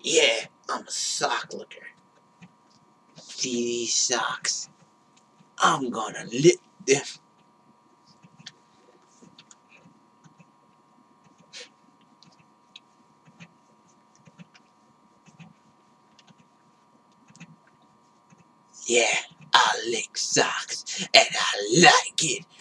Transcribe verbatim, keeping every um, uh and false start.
Yeah, I'm a sock looker. See these socks? I'm gonna lick them. Yeah, I lick socks, and I like it.